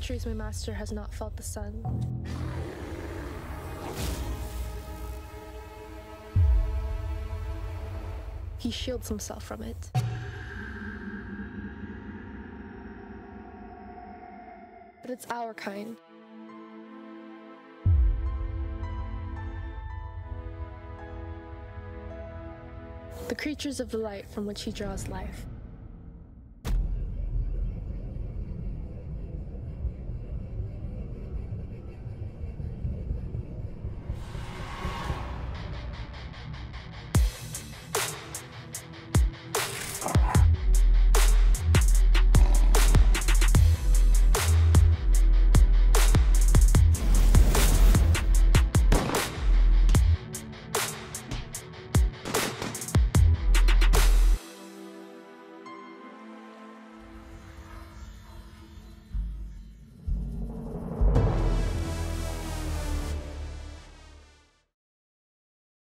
centuries my master has not felt the sun. He shields himself from it. But it's our kind. The creatures of the light from which he draws life.